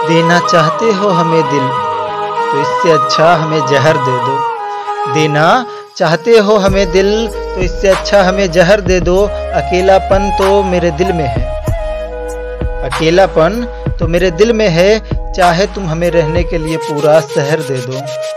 देना चाहते हो हमें दिल तो इससे अच्छा हमें जहर दे दो। देना चाहते हो हमें दिल तो इससे अच्छा हमें जहर दे दो। अकेलापन तो मेरे दिल में है, अकेलापन तो मेरे दिल में है, चाहे तुम हमें रहने के लिए पूरा शहर दे दो।